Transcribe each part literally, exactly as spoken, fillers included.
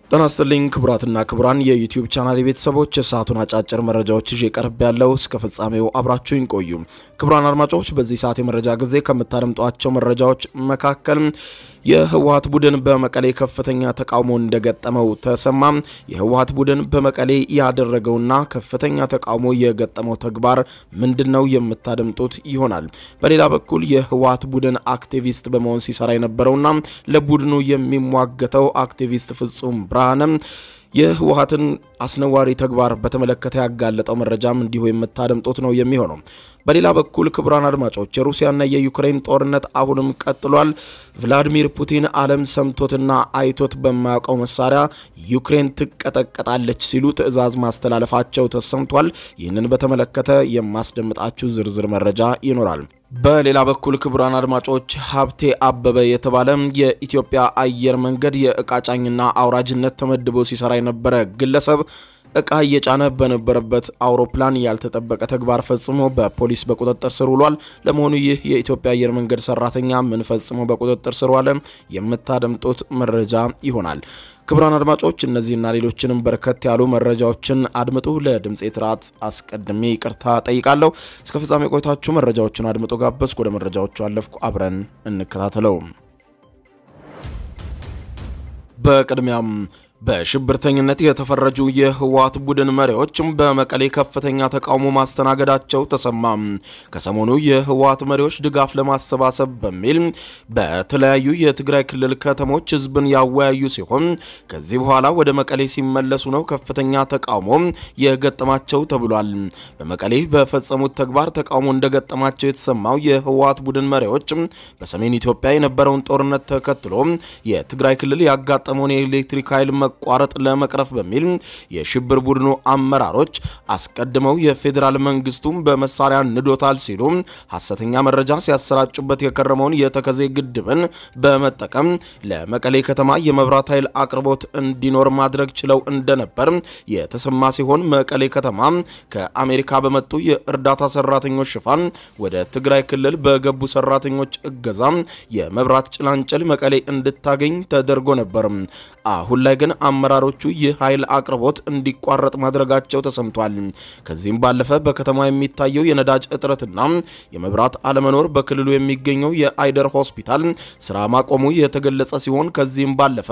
ጤና ይስጥልኝ ክቡራትና ክቡራን የዩቲዩብ ቻናል ቤተሰቦች የሰዓቱን አጫጭር መረጃዎች ይዤ ቀርብ ያለው እስከ ፍጻሜው አብራችሁኝ ቆዩ። ክቡራን አድማጮች በዚህ ሰዓት የመረጃ ጊዜ ከምታደምጧቸው መረጃዎች መካከል የህወሓት ቡድን በመቀሌ ከፍተኛ ተቃውሞ እንደገጠመው ተሰማ። የህወሓት ቡድን በመቀሌ ያደረገውና ከፍተኛ ተቃውሞ የገጠመው ተግባር ምንድነው የምታደምጡት ይሆናል። በሌላ በኩል የህወሓት ቡድን አክቲቪስት በመሆን ሲሰራ የነበረውና ለቡድኑ የሚሟገተው አክቲቪስት ፍጹም ብርሃነ የህወሓትን አስነዋሪ ተግባር በተመለከተ ያጋለጠው መረጃም እንዲሁ የምታደምጡት ነው የሚሆነው። በሌላ በኩል ክቡራን አድማጮች የሩሲያና የዩክሬን ጦርነት አሁንም ቀጥሏል። ቭላዲሚር ፑቲን ዓለም ሰምቶትና አይቶት በማያውቀው መሳሪያ ዩክሬን ትቀጠቀጣለች ሲሉ ትዕዛዝ ማስተላለፋቸው ተሰምቷል። ይህንን በተመለከተ የማስደምጣችሁ ዝርዝር መረጃ ይኖራል። በሌላ በኩል ክቡራን አድማጮች ሀብቴ አበበ የተባለ የኢትዮጵያ አየር መንገድ የእቃጫኝና አውራጅነት ተመድቦ ሲሰራ የነበረ ግለሰብ እቃ እየጫነ በነበረበት አውሮፕላን ያልተጠበቀ ተግባር ፈጽሞ በፖሊስ በቁጥጥር ስር ውሏል። ለመሆኑ ይህ የኢትዮጵያ አየር መንገድ ሰራተኛ ምን ፈጽሞ በቁጥጥር ስር ዋለ? የምታደምጡት መረጃ ይሆናል። ክቡራን አድማጮች እነዚህና ሌሎችንም በርከት ያሉ መረጃዎችን አድምጡ። ለድምጼ ጥራት አስቀድሜ ይቅርታ ጠይቃለሁ። እስከ ፍጻሜ ቆይታችሁ መረጃዎችን አድምጡ ጋበዝኩ። ወደ መረጃዎቹ አለፍኩ። አብረን እንከታተለው። በቅድሚያም በሽብርተኝነት የተፈረጁ የህወሓት ቡድን መሪዎች በመቀሌ ከፍተኛ ተቃውሞ ማስተናገዳቸው ተሰማ። ከሰሞኑ የህወሓት መሪዎች ድጋፍ ለማሰባሰብ በሚል በተለያዩ የትግራይ ክልል ከተሞች ህዝብን ያወያዩ ሲሆን ከዚህ በኋላ ወደ መቀሌ ሲመለሱ ነው ከፍተኛ ተቃውሞ የገጠማቸው ተብሏል። በመቀሌ በፈጸሙት ተግባር ተቃውሞ እንደገጠማቸው የተሰማው የህወሓት ቡድን መሪዎች በሰሜን ኢትዮጵያ የነበረውን ጦርነት ተከትሎ የትግራይ ክልል ያጋጠመውን የኤሌክትሪክ ኃይል ቋረጥ ለመቅረፍ በሚል የሽብር ቡድኑ አመራሮች አስቀድመው የፌደራል መንግስቱም በመሳሪያ ንዶታል ሲሉ ሐሰተኛ መረጃ ሲያሰራጩበት የከረመውን የተከዜ ግድብን በመጠቀም ለመቀሌ ከተማ የመብራት ኃይል አቅርቦት እንዲኖር ማድረግ ችለው እንደነበር የተሰማ ሲሆን መቀሌ ከተማ ከአሜሪካ በመጡ የእርዳታ ሰራተኞች ሽፋን ወደ ትግራይ ክልል በገቡ ሰራተኞች እገዛ የመብራት ጭላንጭል መቀሌ እንድታገኝ ተደርጎ ነበር። አሁን ላይ ግን አመራሮቹ ይህ ኃይል አቅርቦት እንዲቋረጥ ማድረጋቸው ተሰምቷል። ከዚህም ባለፈ በከተማ የሚታየው የነዳጅ እጥረትና የመብራት አለመኖር በክልሉ የሚገኘው የአይደር ሆስፒታል ስራ ማቆሙ የተገለጸ ሲሆን ከዚህም ባለፈ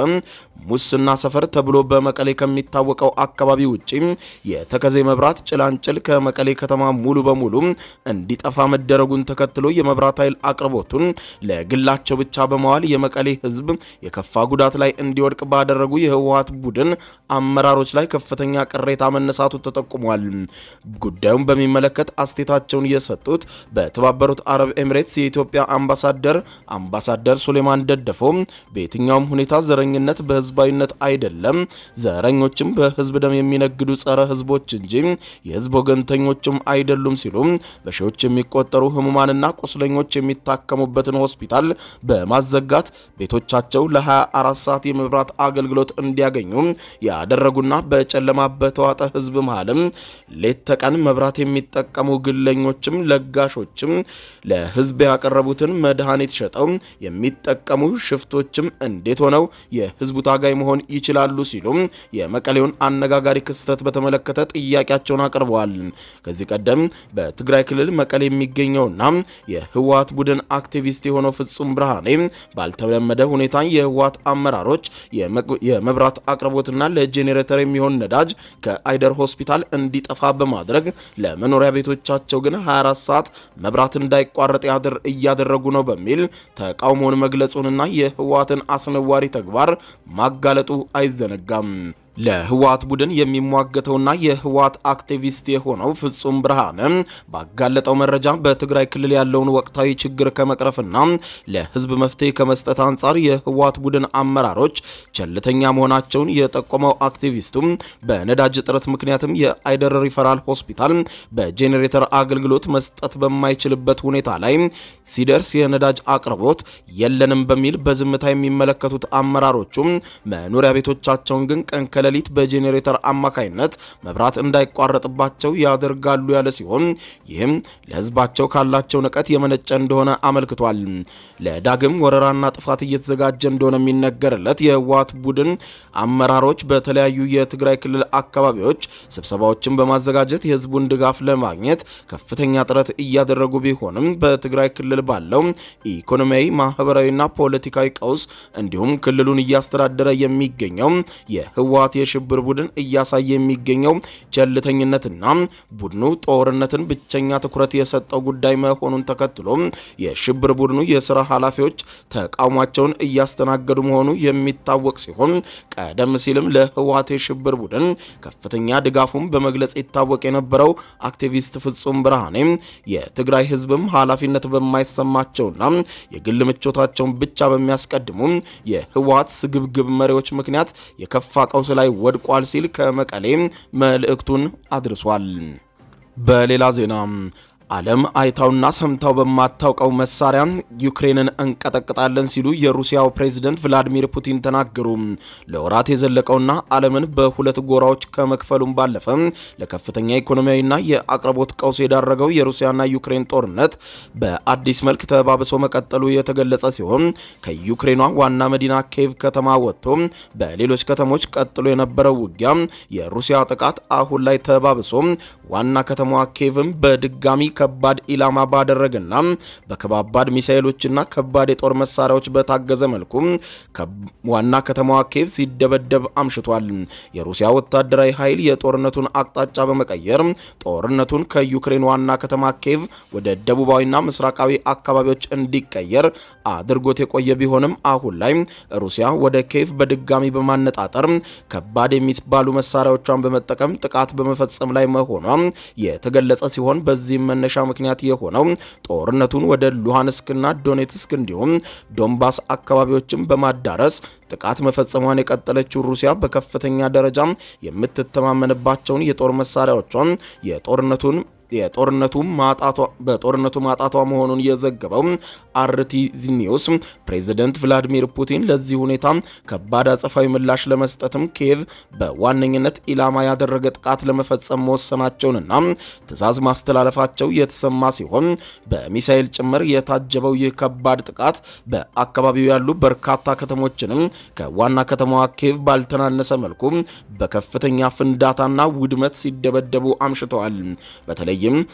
ሙስና ሰፈር ተብሎ በመቀሌ ከሚታወቀው አካባቢ ውጪ የተከዜ መብራት ጭላንጭል ከመቀሌ ከተማ ሙሉ በሙሉ እንዲጠፋ መደረጉን ተከትሎ የመብራት ኃይል አቅርቦቱን ለግላቸው ብቻ በመዋል የመቀሌ ህዝብ የከፋ ጉዳት ላይ እንዲወድቅ ባደረጉ የህወሓት ቡድን አመራሮች ላይ ከፍተኛ ቅሬታ መነሳቱ ተጠቁሟል። ጉዳዩን በሚመለከት አስተያየታቸውን የሰጡት በተባበሩት አረብ ኤሚሬትስ የኢትዮጵያ አምባሳደር አምባሳደር ሱሌማን ደደፎ በየትኛውም ሁኔታ ዘረኝነት በህዝባዊነት አይደለም፣ ዘረኞችም በህዝብ ደም የሚነግዱ ጸረ ህዝቦች እንጂ የህዝብ ወገንተኞችም አይደሉም ሲሉ በሺዎች የሚቆጠሩ ህሙማንና ቁስለኞች የሚታከሙበትን ሆስፒታል በማዘጋት ቤቶቻቸው ለ24 ሰዓት የመብራት አገልግሎት እንዲያገኙ ያደረጉና በጨለማ በተዋጠ ህዝብ መሃልም ሌት ተቀን መብራት የሚጠቀሙ ግለኞችም ለጋሾችም ለህዝብ ያቀረቡትን መድኃኒት ሸጠው የሚጠቀሙ ሽፍቶችም እንዴት ሆነው የህዝቡ ታጋይ መሆን ይችላሉ ሲሉ የመቀሌውን አነጋጋሪ ክስተት በተመለከተ ጥያቄያቸውን አቅርበዋል። ከዚህ ቀደም በትግራይ ክልል መቀሌ የሚገኘውና የህወሓት ቡድን አክቲቪስት የሆነው ፍጹም ብርሃኔ ባልተለመደ ሁኔታ የህወሓት አመራሮች የመብራት አቅርቦትና ለጄኔሬተር የሚሆን ነዳጅ ከአይደር ሆስፒታል እንዲጠፋ በማድረግ ለመኖሪያ ቤቶቻቸው ግን ሃያ አራት ሰዓት መብራት እንዳይቋረጥ ያደረጉ ነው በሚል ተቃውሞውን መግለጹንና የህወሓትን አስነዋሪ ተግባር ማጋለጡ አይዘነጋም። ለህወሓት ቡድን የሚሟገተውና የህወሓት አክቲቪስት የሆነው ፍጹም ብርሃነ ባጋለጠው መረጃ በትግራይ ክልል ያለውን ወቅታዊ ችግር ከመቅረፍና ለህዝብ መፍትሄ ከመስጠት አንጻር የህወሓት ቡድን አመራሮች ቸልተኛ መሆናቸውን የጠቆመው አክቲቪስቱም በነዳጅ እጥረት ምክንያትም የአይደር ሪፈራል ሆስፒታል በጄኔሬተር አገልግሎት መስጠት በማይችልበት ሁኔታ ላይ ሲደርስ የነዳጅ አቅርቦት የለንም በሚል በዝምታ የሚመለከቱት አመራሮቹ መኖሪያ ቤቶቻቸውን ግን ቀንከለ በሌሊት በጄኔሬተር አማካይነት መብራት እንዳይቋረጥባቸው ያደርጋሉ ያለ ሲሆን ይህም ለህዝባቸው ካላቸው ንቀት የመነጨ እንደሆነ አመልክቷል። ለዳግም ወረራና ጥፋት እየተዘጋጀ እንደሆነ የሚነገርለት የህወሓት ቡድን አመራሮች በተለያዩ የትግራይ ክልል አካባቢዎች ስብሰባዎችን በማዘጋጀት የህዝቡን ድጋፍ ለማግኘት ከፍተኛ ጥረት እያደረጉ ቢሆንም በትግራይ ክልል ባለው ኢኮኖሚያዊ፣ ማህበራዊና ፖለቲካዊ ቀውስ እንዲሁም ክልሉን እያስተዳደረ የሚገኘው የህወሓት የሽብር ቡድን እያሳየ የሚገኘው ቸልተኝነትና ቡድኑ ጦርነትን ብቸኛ ትኩረት የሰጠው ጉዳይ መሆኑን ተከትሎ የሽብር ቡድኑ የሥራ ኃላፊዎች ተቃውሟቸውን እያስተናገዱ መሆኑ የሚታወቅ ሲሆን ቀደም ሲልም ለህወሓት የሽብር ቡድን ከፍተኛ ድጋፉን በመግለጽ ይታወቅ የነበረው አክቲቪስት ፍጹም ብርሃኔ የትግራይ ህዝብም ኃላፊነት በማይሰማቸውና የግል ምቾታቸውን ብቻ በሚያስቀድሙ የህወሓት ስግብግብ መሪዎች ምክንያት የከፋ ቀውስ ላይ ወድቋል ሲል ከመቀሌ መልእክቱን አድርሷል። በሌላ ዜና ዓለም አይታውና ሰምታው በማታውቀው መሳሪያ ዩክሬንን እንቀጠቅጣለን ሲሉ የሩሲያው ፕሬዝዳንት ቭላዲሚር ፑቲን ተናገሩ። ለወራት የዘለቀውና ዓለምን በሁለት ጎራዎች ከመክፈሉም ባለፈ ለከፍተኛ ኢኮኖሚያዊና የአቅርቦት ቀውስ የዳረገው የሩሲያና ዩክሬን ጦርነት በአዲስ መልክ ተባብሶ መቀጠሉ የተገለጸ ሲሆን ከዩክሬኗ ዋና መዲና ኪየቭ ከተማ ወጥቶ በሌሎች ከተሞች ቀጥሎ የነበረው ውጊያ የሩሲያ ጥቃት አሁን ላይ ተባብሶ ዋና ከተማዋ ኪየቭም በድጋሚ ከባድ ኢላማ ባደረገና በከባባድ ሚሳኤሎችና ከባድ የጦር መሳሪያዎች በታገዘ መልኩ ዋና ከተማዋ ኪየቭ ሲደበደብ አምሽቷል። የሩሲያ ወታደራዊ ኃይል የጦርነቱን አቅጣጫ በመቀየር ጦርነቱን ከዩክሬን ዋና ከተማ ኪየቭ ወደ ደቡባዊና ምስራቃዊ አካባቢዎች እንዲቀየር አድርጎት የቆየ ቢሆንም አሁን ላይ ሩሲያ ወደ ኪየቭ በድጋሚ በማነጣጠር ከባድ የሚባሉ መሳሪያዎቿን በመጠቀም ጥቃት በመፈጸም ላይ መሆኗ የተገለጸ ሲሆን በዚህ መነሻ ምክንያት የሆነው ጦርነቱን ወደ ሉሃንስክና ዶኔትስክ እንዲሁም ዶንባስ አካባቢዎችን በማዳረስ ጥቃት መፈጸሟን የቀጠለችው ሩሲያ በከፍተኛ ደረጃ የምትተማመንባቸውን የጦር መሳሪያዎቿን የጦርነቱን የጦርነቱ ማጣቷ በጦርነቱ ማጣቷ መሆኑን የዘገበው አርቲ ኒውስ ፕሬዝዳንት ቭላዲሚር ፑቲን ለዚህ ሁኔታ ከባድ አጸፋዊ ምላሽ ለመስጠትም ኪየቭ በዋነኝነት ኢላማ ያደረገ ጥቃት ለመፈጸም መወሰናቸውንና ትዕዛዝ ማስተላለፋቸው የተሰማ ሲሆን በሚሳኤል ጭምር የታጀበው ይህ ከባድ ጥቃት በአካባቢው ያሉ በርካታ ከተሞችንም ከዋና ከተማዋ ኪየቭ ባልተናነሰ መልኩ በከፍተኛ ፍንዳታና ውድመት ሲደበደቡ አምሽተዋል። በተለይ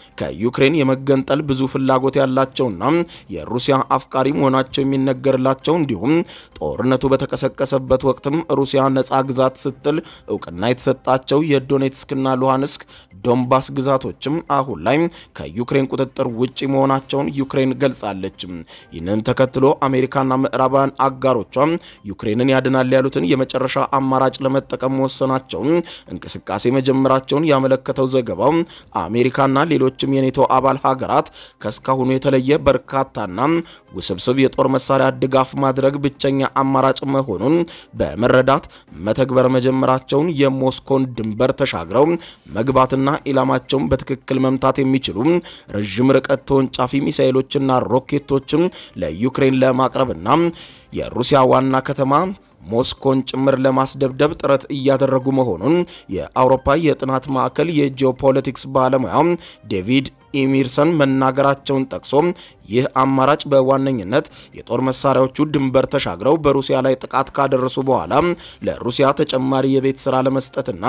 ከዩክሬን የመገንጠል ብዙ ፍላጎት ያላቸውና የሩሲያ አፍቃሪ መሆናቸው የሚነገርላቸው እንዲሁም ጦርነቱ በተቀሰቀሰበት ወቅትም ሩሲያ ነፃ ግዛት ስትል እውቅና የተሰጣቸው የዶኔትስክና ሉሃንስክ ዶንባስ ግዛቶችም አሁን ላይ ከዩክሬን ቁጥጥር ውጪ መሆናቸውን ዩክሬን ገልጻለች። ይህንን ተከትሎ አሜሪካና ምዕራባውያን አጋሮቿ ዩክሬንን ያድናል ያሉትን የመጨረሻ አማራጭ ለመጠቀም መወሰናቸውን እንቅስቃሴ መጀመራቸውን ያመለከተው ዘገባው አሜሪካ ና ሌሎችም የኔቶ አባል ሀገራት ከስካሁኑ የተለየ በርካታና ውስብስብ የጦር መሳሪያ ድጋፍ ማድረግ ብቸኛ አማራጭ መሆኑን በመረዳት መተግበር መጀመራቸውን የሞስኮን ድንበር ተሻግረው መግባትና ኢላማቸውን በትክክል መምታት የሚችሉ ረጅም ርቀት ተወንጫፊ ሚሳኤሎችና ሮኬቶችን ለዩክሬን ለማቅረብና የሩሲያ ዋና ከተማ ሞስኮን ጭምር ለማስደብደብ ጥረት እያደረጉ መሆኑን የአውሮፓ የጥናት ማዕከል የጂኦፖለቲክስ ባለሙያ ዴቪድ ኢሚርሰን መናገራቸውን ጠቅሶ ይህ አማራጭ በዋነኝነት የጦር መሳሪያዎቹ ድንበር ተሻግረው በሩሲያ ላይ ጥቃት ካደረሱ በኋላ ለሩሲያ ተጨማሪ የቤት ስራ ለመስጠትና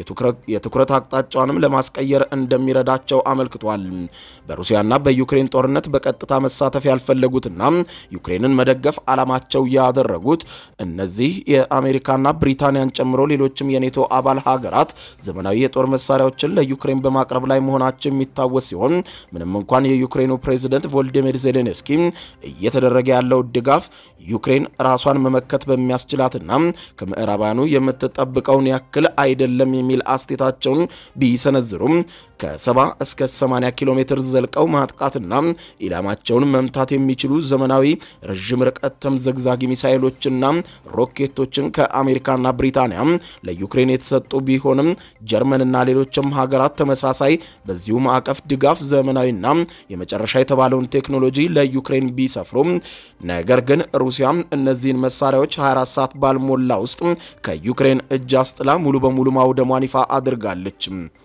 የትኩረት አቅጣጫውንም ለማስቀየር እንደሚረዳቸው አመልክቷል። በሩሲያና በዩክሬን ጦርነት በቀጥታ መሳተፍ ያልፈለጉትና ዩክሬንን መደገፍ ዓላማቸው ያደረጉት እነዚህ የአሜሪካና ብሪታንያን ጨምሮ ሌሎችም የኔቶ አባል ሀገራት ዘመናዊ የጦር መሳሪያዎችን ለዩክሬን በማቅረብ ላይ መሆናቸው የሚታወስ ሲሆን ምንም እንኳን የዩክሬኑ ፕሬዝዳንት ቮልዲሚር ዜሌንስኪ እየተደረገ ያለው ድጋፍ ዩክሬን ራሷን መመከት በሚያስችላትና ከምዕራባውያኑ የምትጠብቀውን ያክል አይደለም የሚል አስተያየታቸውን ቢሰነዝሩም ከሰባ እስከ ሰማንያ ኪሎ ሜትር ዘልቀው ማጥቃትና ኢላማቸውን መምታት የሚችሉ ዘመናዊ ረጅም ርቀት ተምዘግዛጊ ሚሳኤሎችና ሮኬቶችን ከአሜሪካና ብሪታንያ ለዩክሬን የተሰጡ ቢሆንም ጀርመንና ሌሎችም ሀገራት ተመሳሳይ በዚሁ ማዕቀፍ ድጋፍ ዘመናዊና የመጨረሻ የተባለውን ቴክኖሎጂ ለዩክሬን ቢሰፍሩም ነገር ግን ሩሲያ እነዚህን መሳሪያዎች ሃያ አራት ሰዓት ባልሞላ ውስጥ ከዩክሬን እጅ አስጥላ ሙሉ በሙሉ ማውደሟን ይፋ አድርጋለች።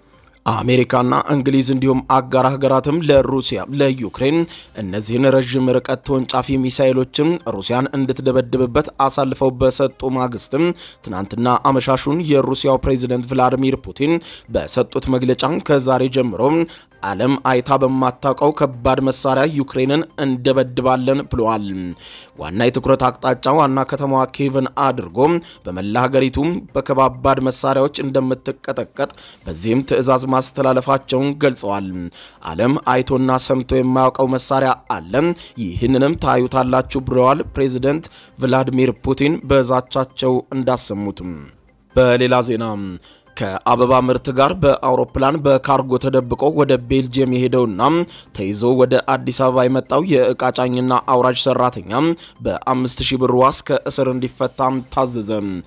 አሜሪካና እንግሊዝ እንዲሁም አጋር ሀገራትም ለሩሲያ ለዩክሬን እነዚህን ረጅም ርቀት ተወንጫፊ ሚሳኤሎችን ሩሲያን እንድትደበድብበት አሳልፈው በሰጡ ማግስትም ትናንትና አመሻሹን የሩሲያው ፕሬዝዳንት ቭላዲሚር ፑቲን በሰጡት መግለጫ ከዛሬ ጀምሮ ዓለም አይታ በማታውቀው ከባድ መሳሪያ ዩክሬንን እንደበድባለን ብለዋል። ዋና የትኩረት አቅጣጫ ዋና ከተማዋ ኪየቭን አድርጎ በመላ ሀገሪቱ በከባድ መሳሪያዎች እንደምትቀጠቀጥ በዚህም ትዕዛዝ ማስተላለፋቸውን ገልጸዋል። ዓለም አይቶና ሰምቶ የማያውቀው መሳሪያ አለ፣ ይህንንም ታዩታላችሁ ብለዋል ፕሬዝዳንት ቭላዲሚር ፑቲን በዛቻቸው እንዳሰሙት። በሌላ ዜና ከአበባ ምርት ጋር በአውሮፕላን በካርጎ ተደብቆ ወደ ቤልጂየም የሄደውና ተይዞ ወደ አዲስ አበባ የመጣው የእቃጫኝና አውራጅ ሰራተኛ በአምስት ሺህ ብር ዋስ ከእስር እንዲፈታ ታዘዘ።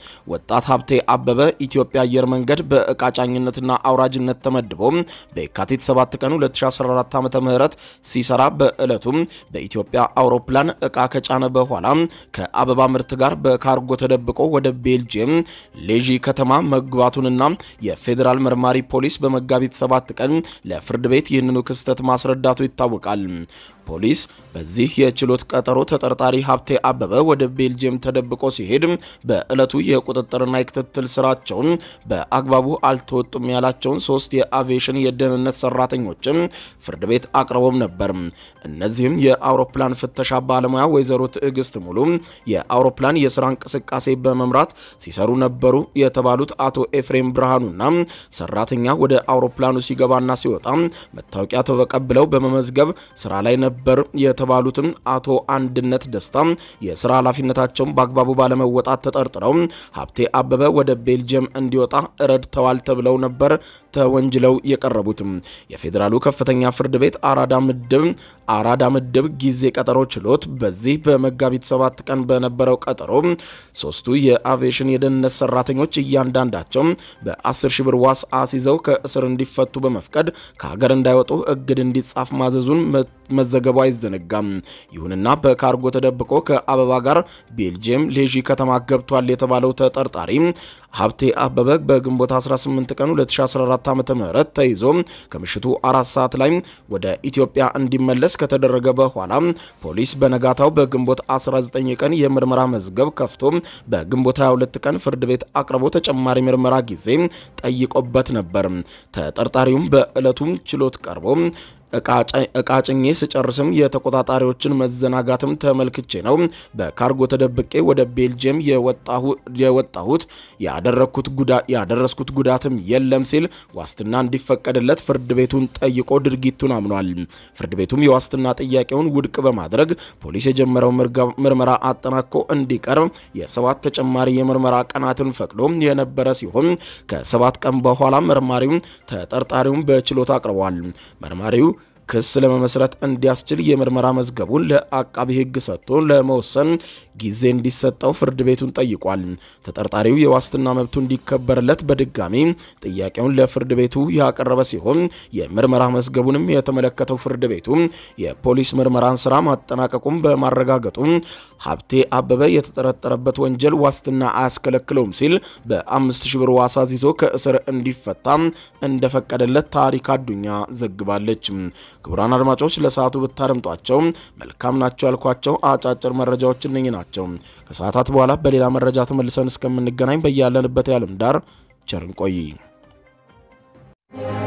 ወጣት ሀብቴ አበበ ኢትዮጵያ አየር መንገድ በእቃጫኝነትና አውራጅነት ተመድቦ በየካቲት ሰባት ቀን ሁለት ሺህ አስራ አራት ዓ.ም ሲሰራ በእለቱ በኢትዮጵያ አውሮፕላን እቃ ከጫነ በኋላ ከአበባ ምርት ጋር በካርጎ ተደብቆ ወደ ቤልጂየም ሌጂ ከተማ መግባቱንና የፌደራል መርማሪ ፖሊስ በመጋቢት ሰባት ቀን ለፍርድ ቤት ይህንኑ ክስተት ማስረዳቱ ይታወቃል። ፖሊስ በዚህ የችሎት ቀጠሮ ተጠርጣሪ ሀብቴ አበበ ወደ ቤልጂየም ተደብቆ ሲሄድ በእለቱ የቁጥጥርና የክትትል ስራቸውን በአግባቡ አልተወጡም ያላቸውን ሶስት የአቪዬሽን የደህንነት ሰራተኞችን ፍርድ ቤት አቅርቦም ነበር። እነዚህም የአውሮፕላን ፍተሻ ባለሙያ ወይዘሮ ትዕግስት ሙሉ፣ የአውሮፕላን የስራ እንቅስቃሴ በመምራት ሲሰሩ ነበሩ የተባሉት አቶ ኤፍሬም ብርሃኑና ሰራተኛ ወደ አውሮፕላኑ ሲገባና ሲወጣ መታወቂያ ተቀብለው በመመዝገብ ስራ ላይ ነበር የተባሉትም አቶ አንድነት ደስታ የሥራ ኃላፊነታቸውን በአግባቡ ባለመወጣት ተጠርጥረው ሀብቴ አበበ ወደ ቤልጂየም እንዲወጣ ረድተዋል ተብለው ነበር ተወንጅለው የቀረቡትም። የፌደራሉ ከፍተኛ ፍርድ ቤት አራዳ ምድብ አራዳ ምድብ ጊዜ ቀጠሮ ችሎት በዚህ በመጋቢት ሰባት ቀን በነበረው ቀጠሮ ሶስቱ የአቪዬሽን የደህንነት ሰራተኞች እያንዳንዳቸው በአስር ሺህ ብር ዋስ አስይዘው ከእስር እንዲፈቱ በመፍቀድ ከሀገር እንዳይወጡ እግድ እንዲጻፍ ማዘዙን መዘገቡ አይዘነጋም። ይሁንና በካርጎ ተደብቆ ከአበባ ጋር ቤልጂየም ሌጂ ከተማ ገብቷል የተባለው ተጠርጣሪ ሀብቴ አበበ በግንቦት አስራ ስምንት ቀን ሁለት ሺህ አስራ አራት ዓ.ም ተይዞ ከምሽቱ አራት ሰዓት ላይ ወደ ኢትዮጵያ እንዲመለስ ከተደረገ በኋላ ፖሊስ በነጋታው በግንቦት አስራ ዘጠኝ ቀን የምርመራ መዝገብ ከፍቶ በግንቦት ሃያ ሁለት ቀን ፍርድ ቤት አቅርቦ ተጨማሪ ምርመራ ጊዜ ጠይቆበት ነበር። ተጠርጣሪውም በእለቱ ችሎት ቀርቦ እቃጭኜ ስጨርስም የተቆጣጣሪዎችን መዘናጋትም ተመልክቼ ነው በካርጎ ተደብቄ ወደ ቤልጂየም የወጣሁት ያደረኩት ጉዳት ያደረስኩት ጉዳትም የለም ሲል ዋስትና እንዲፈቀድለት ፍርድ ቤቱን ጠይቆ ድርጊቱን አምኗል። ፍርድ ቤቱም የዋስትና ጥያቄውን ውድቅ በማድረግ ፖሊስ የጀመረው ምርመራ አጠናቆ እንዲቀርብ የሰባት ተጨማሪ የምርመራ ቀናትን ፈቅዶ የነበረ ሲሆን ከሰባት ቀን በኋላ መርማሪው ተጠርጣሪውን በችሎት አቅርቧል። መርማሪው ክስ ለመመስረት እንዲያስችል የምርመራ መዝገቡን ለአቃቢ ሕግ ሰጥቶ ለመወሰን ጊዜ እንዲሰጠው ፍርድ ቤቱን ጠይቋል። ተጠርጣሪው የዋስትና መብቱ እንዲከበርለት በድጋሚ ጥያቄውን ለፍርድ ቤቱ ያቀረበ ሲሆን የምርመራ መዝገቡንም የተመለከተው ፍርድ ቤቱ የፖሊስ ምርመራን ስራ ማጠናቀቁን በማረጋገጡ ሀብቴ አበበ የተጠረጠረበት ወንጀል ዋስትና አያስከለክለውም ሲል በአምስት ሺህ ብር ዋስ ይዞ ከእስር እንዲፈታ እንደፈቀደለት ታሪክ አዱኛ ዘግባለች። ክቡራን አድማጮች ለሰዓቱ ብታደምጧቸው መልካም ናቸው ያልኳቸው አጫጭር መረጃዎች እነኚህ ናቸው። ከሰዓታት በኋላ በሌላ መረጃ ተመልሰን እስከምንገናኝ በያለንበት የዓለም ዳር ቸር እንቆይ።